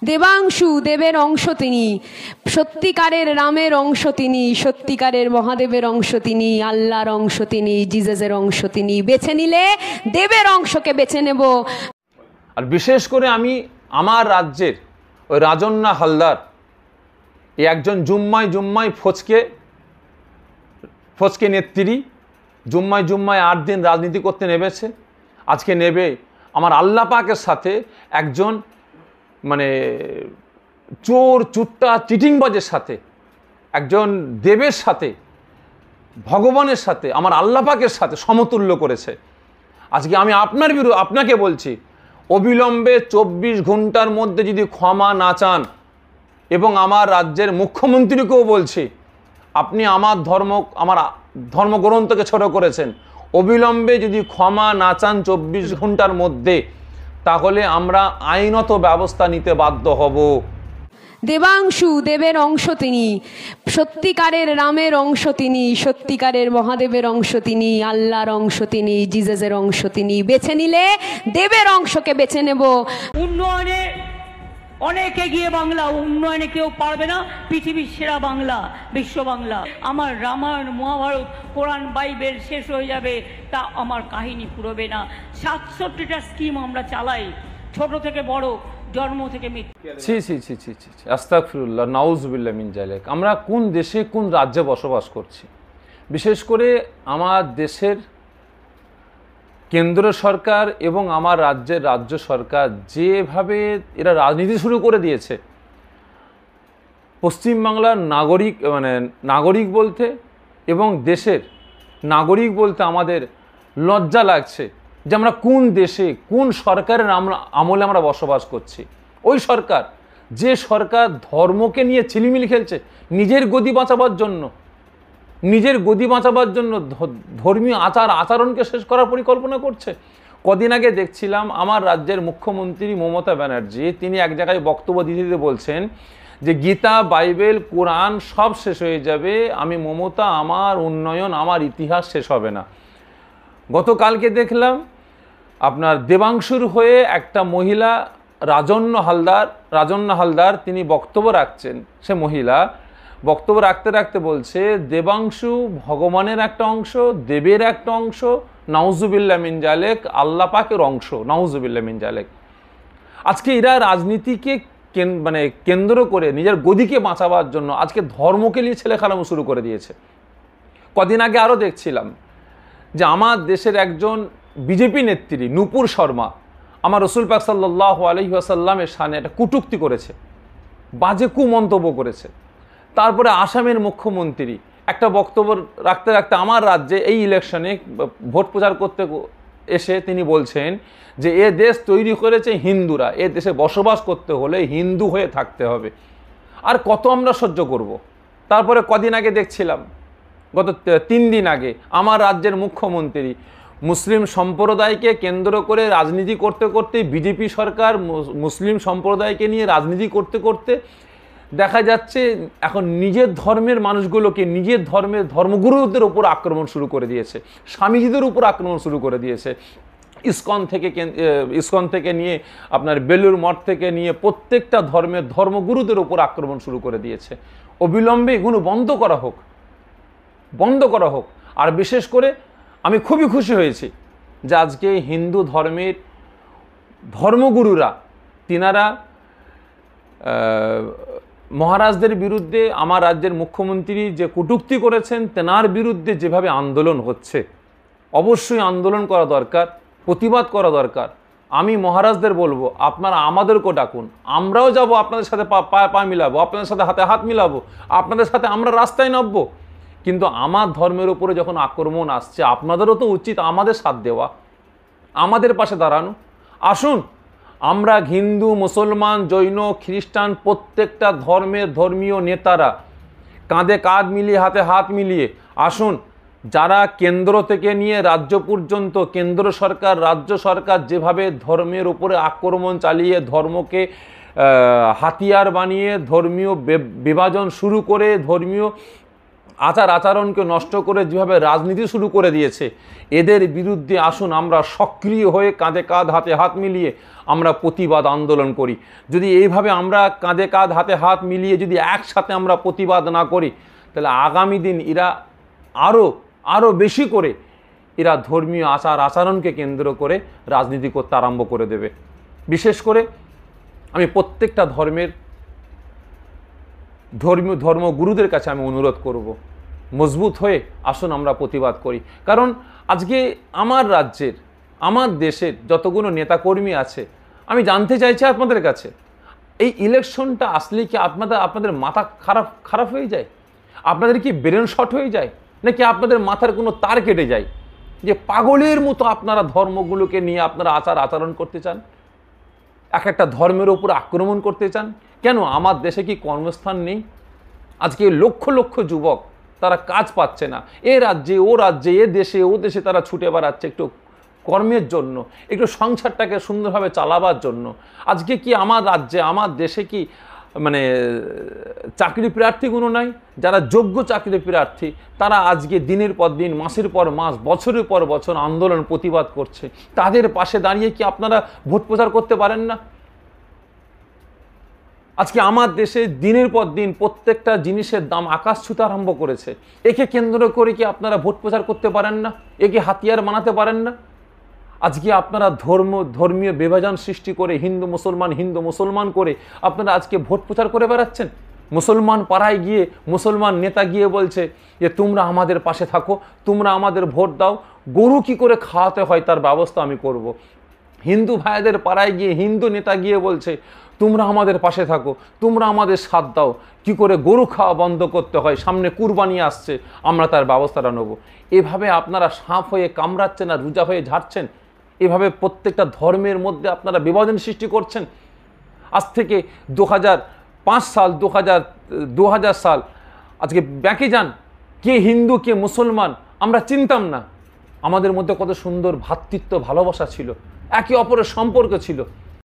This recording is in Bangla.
দেবাংশু দেবের অংশ তিনি, সত্যিকারের রামের অংশ তিনি, সত্যিকারের মহাদেবের অংশ তিনি, আল্লাহর অংশ তিনি, জিজাসের অংশ তিনি। বেছে নিলে দেবের অংশকে বেছে নেব। আর বিশেষ করে আমি আমার রাজ্যের ওই রাজন্না হালদার এই একজন জুম্মায় ফচকে নেত্রী, জুম্মায় 8 দিন রাজনীতি করতে নেমেছে, আজকে নেবে আমার আল্লাহ পাকের সাথে একজন মানে চোর চুট্টা চিটিংবাজের সাথে, একজন দেবের সাথে, ভগবানের সাথে, আমার আল্লাহ পাকের সাথে সমতুল্য করেছে। আজকে আমি আপনাকে বলছি, অবিলম্বে 24 ঘন্টার মধ্যে যদি ক্ষমা না চান, এবং আমার রাজ্যের মুখ্যমন্ত্রীকেও বলছি, আপনি আমার ধর্মগ্রন্থকে ছোট করেছেন, অবিলম্বে যদি ক্ষমা না চান 24 ঘন্টার মধ্যে, তাহলে আমরা আইনত ব্যবস্থা নিতে বাধ্য হব। দেবাংশু দেবের অংশ তিনি, সত্যিকারের রামের অংশ তিনি, সত্যিকারের মহাদেবের অংশ তিনি, আল্লাহর অংশ তিনি, জিজাসের অংশ তিনি। বেছে নিলে দেবের অংশকে বেছে নেব। উন্নয়নে অনেক এগিয়ে বাংলা, উন্নয়নে কেউ পারবে না, পৃথিবীর সেরা বাংলা, বিশ্ব বাংলা। আমার রামায়ণ, মহাভারত, কোরআন, বাইবেল শেষ হয়ে যাবে, তা আমার কাহিনী পুরোবে না। 67টা স্কিম আমরা চালাই, ছোট থেকে বড়, জন্ম থেকে মৃত্যু। আস্তাগফিরুল্লাহ, নাউজুবিল্লাহ মিন যালিক। আমরা কোন দেশে কোন রাজ্যে বসবাস করছি? বিশেষ করে আমার দেশের কেন্দ্র সরকার এবং আমার রাজ্যের রাজ্য সরকার যেভাবে এরা রাজনীতি শুরু করে দিয়েছে, পশ্চিমবাংলার নাগরিক বলতে এবং দেশের নাগরিক বলতে আমাদের লজ্জা লাগছে যে আমরা কোন দেশে কোন সরকারের আমলে আমরা বসবাস করছি। ওই সরকার, যে সরকার ধর্মকে নিয়ে ছিলিমিলি খেলছে নিজের গদি বাঁচাবার জন্য, ধর্মীয় আচরণকে শেষ করার পরিকল্পনা করছে। কদিন আগে দেখছিলাম আমার রাজ্যের মুখ্যমন্ত্রী মমতা ব্যানার্জি, তিনি এক জায়গায় বক্তব্য দিতে বলছেন যে গীতা, বাইবেল, কোরআন সব শেষ হয়ে যাবে, আমি মমতা, আমার উন্নয়ন, আমার ইতিহাস শেষ হবে না। গতকালকে দেখলাম আপনার দেবাংশুর হয়ে একটা মহিলা রাজন্না হালদার তিনি বক্তব্য রাখছেন। সে মহিলা বক্তব্য রাখতে বলছে দেবাংশু ভগবানের একটা অংশ, দেবের একটা অংশ, নাউজুবিল্লাহ মিন যালিক, আল্লাহ পাকের অংশ, নাউজুবিল্লাহ মিন যালিক। আজকে এরা রাজনীতিকে কেন্দ্র করে নিজের গদিকে বাঁচাবার জন্য আজকে ধর্মকে নিয়ে ছেলেখেলামো শুরু করে দিয়েছে। কদিন আগে আরও দেখছিলাম যে আমার দেশের একজন বিজেপি নেত্রী নূপুর শর্মা আমার রাসূল পাক সাল্লাল্লাহু আলাইহি ওয়াসাল্লামের শানে একটা কটূক্তি করেছে, বাজে কুমন্তব্য করেছে। তারপরে আসামের মুখ্যমন্ত্রী একটা বক্তব্য রাখতে আমার রাজ্যে এই ইলেকশনে ভোট প্রচার করতে এসে তিনি বলছেন যে এ দেশ তৈরি করেছে হিন্দুরা, এ দেশে বসবাস করতে হলে হিন্দু হয়ে থাকতে হবে। আর কত আমরা সহ্য করব? তারপরে কদিন আগে দেখছিলাম, গত 3 দিন আগে আমার রাজ্যের মুখ্যমন্ত্রী মুসলিম সম্প্রদায়কে কেন্দ্র করে রাজনীতি করতে বিজেপি সরকার মুসলিম সম্প্রদায়কে নিয়ে রাজনীতি করতে দেখা যাচ্ছে এখন নিজের ধর্মের মানুষগুলোকে নিজের ধর্মগুরুদের উপর আক্রমণ শুরু করে দিয়েছে, স্বামীজিদের উপর আক্রমণ শুরু করে দিয়েছে। ইসকন থেকে নিয়ে আপনার বেলুর মঠ থেকে নিয়ে প্রত্যেকটা ধর্মগুরুদের উপর আক্রমণ শুরু করে দিয়েছে। অবিলম্বে এগুলো বন্ধ করা হোক। আর বিশেষ করে আমি খুবই খুশি হয়েছি যে আজকে হিন্দু ধর্মের ধর্মগুরুরা তিনারা মহারাজদের বিরুদ্ধে আমার রাজ্যের মুখ্যমন্ত্রী যে কটূক্তি করেছেন তেনার বিরুদ্ধে যেভাবে আন্দোলন হচ্ছে, অবশ্যই আন্দোলন করা দরকার, প্রতিবাদ করা দরকার। আমি মহারাজদের বলবো আপনারা আমাদেরকেও ডাকুন, আমরাও যাব, আপনাদের সাথে পা মিলাবো, আপনাদের সাথে হাতে হাত মিলাবো, আপনাদের সাথে আমরা রাস্তায় নামবো। কিন্তু আমার ধর্মের উপরে যখন আক্রমণ আসছে আপনাদেরও তো উচিত আমাদের সাথ দেওয়া, আমাদের পাশে দাঁড়ানো। আসুন আমরা হিন্দু, মুসলমান, জৈন, খ্রিস্টান প্রত্যেকটা ধর্মীয় নেতারা কাঁধে কাঁধ মিলিয়ে হাতে হাত মিলিয়ে আসুন, যারা কেন্দ্র থেকে নিয়ে রাজ্য পর্যন্ত কেন্দ্র সরকার রাজ্য সরকার যেভাবে ধর্মের উপরে আক্রমণ চালিয়ে ধর্মকে হাতিয়ার বানিয়ে ধর্মীয় বিভাজন শুরু করে ধর্মীয় আচার আচরণকে নষ্ট করে যেভাবে রাজনীতি শুরু করে দিয়েছে, এদের বিরুদ্ধে আসুন আমরা সক্রিয় হয়ে কাঁধে কাঁধ হাতে হাত মিলিয়ে আমরা প্রতিবাদ আন্দোলন করি। যদি এইভাবে আমরা কাঁধে কাঁধ হাতে হাত মিলিয়ে যদি একসাথে আমরা প্রতিবাদ না করি, তাহলে আগামী দিন এরা আরও বেশি করে এরা ধর্মীয় আচার আচরণকে কেন্দ্র করে রাজনীতি করতে আরম্ভ করে দেবে। বিশেষ করে আমি প্রত্যেকটা ধর্মগুরুদের কাছে আমি অনুরোধ করব, মজবুত হয়ে আসুন আমরা প্রতিবাদ করি। কারণ আজকে আমার রাজ্যের, আমার দেশের যতগুলো নেতাকর্মী আছে, আমি জানতে চাইছি আপনাদের কাছে, এই ইলেকশনটা আসলে কি আপনাদের মাথা খারাপ হয়ে যায়? আপনাদের কি ব্রেন শর্ট হয়ে যায়? নাকি আপনাদের মাথার কোনো তার কেটে যায় যে পাগলের মতো আপনারা ধর্মগুলোকে নিয়ে আপনারা আচার আচরণ করতে চান, এক একটা ধর্মের উপর আক্রমণ করতে চান? কেন আমার দেশে কি কর্মস্থান নেই? আজকে লক্ষ লক্ষ যুবক তারা কাজ পাচ্ছে না, এ রাজ্যে ও রাজ্যে, এ দেশে ও দেশে তারা ছুটে বেড়াচ্ছে একটু কর্মের জন্য, একটু সংসারটাকে সুন্দরভাবে চালাবার জন্য। আজকে কি আমার রাজ্যে আমার দেশে কি মানে চাকরি প্রার্থীগুলো নাই? যারা যোগ্য চাকরি প্রার্থী তারা আজকে দিনের পর দিন, মাসের পর মাস, বছরের পর বছর আন্দোলন প্রতিবাদ করছে। তাদের পাশে দাঁড়িয়ে কি আপনারা ভোট প্রচার করতে পারেন না? আজকে আমার দেশে দিনের পর দিন প্রত্যেকটা জিনিসের দাম আকাশ ছুঁতে আরম্ভ করেছে। একে কেন্দ্র করে কি আপনারা ভোট প্রচার করতে পারেন না? একে হাতিয়ার বানাতে পারেন না? আজকে আপনারা ধর্মীয় বিভাজন সৃষ্টি করে হিন্দু মুসলমান করে আপনারা আজকে ভোট প্রচার করে বেড়াচ্ছেন। মুসলমান পাড়ায় গিয়ে মুসলমান নেতা গিয়ে বলছে যে তোমরা আমাদের পাশে থাকো, তোমরা আমাদের ভোট দাও, গরু কি করে খাওয়াতে হয় তার ব্যবস্থা আমি করব। হিন্দু ভাইদের পাড়ায় গিয়ে হিন্দু নেতা গিয়ে বলছে তোমরা আমাদের পাশে থাকো, তোমরা আমাদের সাথ দাও, কি করে গরু খাওয়া বন্ধ করতে হয়, সামনে কুরবানি আসছে, আমরা তার ব্যবস্থাটা নেব। এভাবে আপনারা সাপ হয়ে কামড়াচ্ছেন আর রোজা হয়ে ঝাড়ছেন। এভাবে প্রত্যেকটা ধর্মের মধ্যে আপনারা বিভাজন সৃষ্টি করছেন। আজ থেকে 2005 সাল 2000 সাল, আজকে ব্যাকে যান, কে হিন্দু কে মুসলমান আমরা চিনতাম না। আমাদের মধ্যে কত সুন্দর ভ্রাতৃত্ব ভালোবাসা ছিল, একে অপরের সম্পর্ক ছিল।